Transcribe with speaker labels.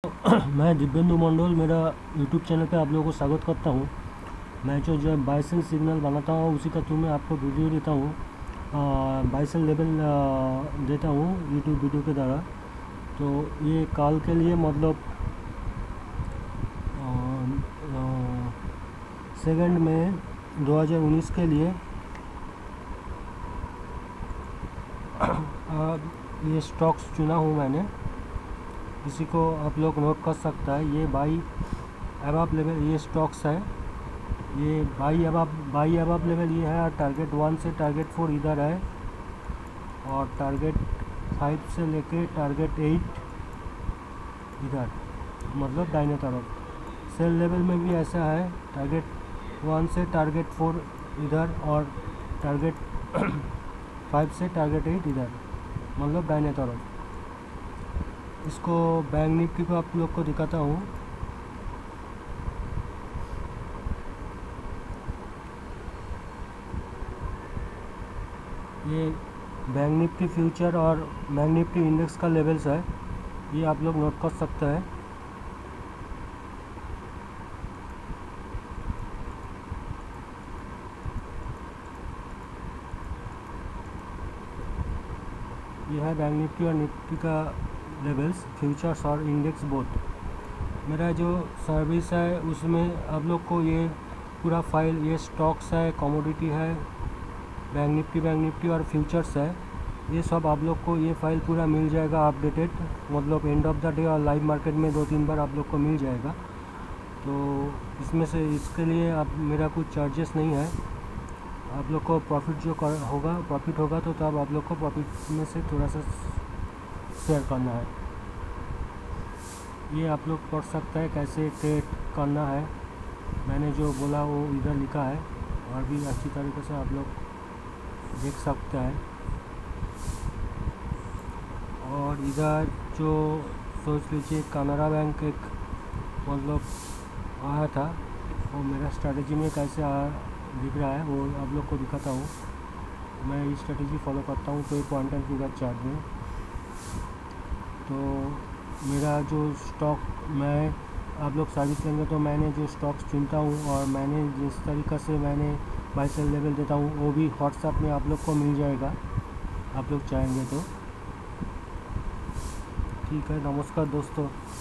Speaker 1: मैं दिव्येंदु मंडल, मेरा YouTube channel पे आप लोगों को स्वागत करता हूँ। मैं जो बाई सेल सिग्नल बनाता हूँ उसी का थ्रू में आपको वीडियो देता हूँ, बाई सेल लेवल देता हूँ यूट्यूब वीडियो के द्वारा। तो ये कॉल के लिए मतलब सेकेंड में 2019 के लिए ये स्टॉक्स चुना हूँ मैंने, इसी को आप लोग नोट कर सकता है। ये बाई अबाव लेवल ये स्टॉक्स है, ये बाई अबाव लेवल ये है। और टारगेट 1 से टारगेट 4 इधर है, और टारगेट 5 से लेके टारगेट 8 इधर, मतलब दाहिने तरफ। सेल लेवल में भी ऐसा है, टारगेट 1 से टारगेट 4 इधर, और टारगेट 5 से टारगेट 8 इधर, मतलब दाहिने तरफ। इसको बैंक निफ्टी को आप लोग को दिखाता हूँ। ये बैंक निफ्टी फ्यूचर और बैंक निफ्टी इंडेक्स का लेवल्स है, ये आप लोग नोट कर सकते हैं। ये है बैंक निफ्टी और निफ्टी का लेवल्स, फ्यूचर्स और इंडेक्स बोथ। मेरा जो सर्विस है उसमें आप लोग को ये पूरा फाइल, ये स्टॉक्स है, कमोडिटी है, बैंक निफ्टी और फ्यूचर्स है, ये सब आप लोग को ये फाइल पूरा मिल जाएगा अपडेटेड, मतलब एंड ऑफ द डे और लाइव मार्केट में 2-3 बार आप लोग को मिल जाएगा। तो इसमें से इसके लिए आप मेरा कुछ चार्जेस नहीं है। आप लोग को प्रॉफिट जो प्रॉफिट होगा तो तब आप लोग को प्रॉफिट में से थोड़ा सा शेयर करना है। ये आप लोग पढ़ सकते हैं कैसे ट्रेड करना है, मैंने जो बोला वो इधर लिखा है, और भी अच्छी तरीके से आप लोग देख सकते हैं। और इधर जो सोच लीजिए कैनरा बैंक एक मतलब आया था, वो मेरा स्ट्रैटेजी में कैसे दिख रहा है वो आप लोग को दिखाता हूँ। मैं ये स्ट्रैटेजी फॉलो करता हूँ कोई पॉइंट एंड फिगर चार्ट में। तो मेरा जो स्टॉक मैं आप लोग सर्विस लेंगे तो मैंने जो स्टॉक्स चुनता हूँ और मैंने जिस तरीक़े से मैंने बाई सेल लेवल देता हूँ वो भी व्हाट्सएप में आप लोग को मिल जाएगा, आप लोग चाहेंगे तो। ठीक है, नमस्कार दोस्तों।